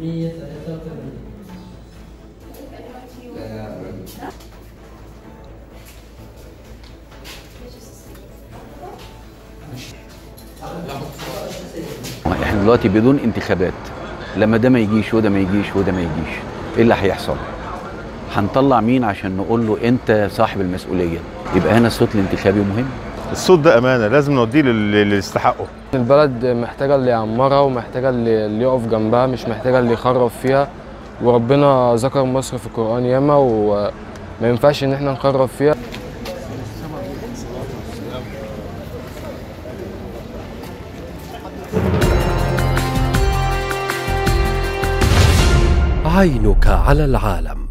183. احنا دلوقتي بدون انتخابات، لما ده ما يجيش وده ما يجيش وده ما يجيش، ايه اللي هيحصل؟ هنطلع مين عشان نقول له انت صاحب المسؤوليه؟ يبقى هنا الصوت الانتخابي مهم. الصوت ده امانه لازم نوديه للي يستحقه. البلد محتاجه اللي يعمرها ومحتاجه اللي يقف جنبها، مش محتاجه اللي يخرب فيها. وربنا ذكر مصر في القرآن ياما، وما ينفعش ان احنا نخرب فيها. عينك على العالم.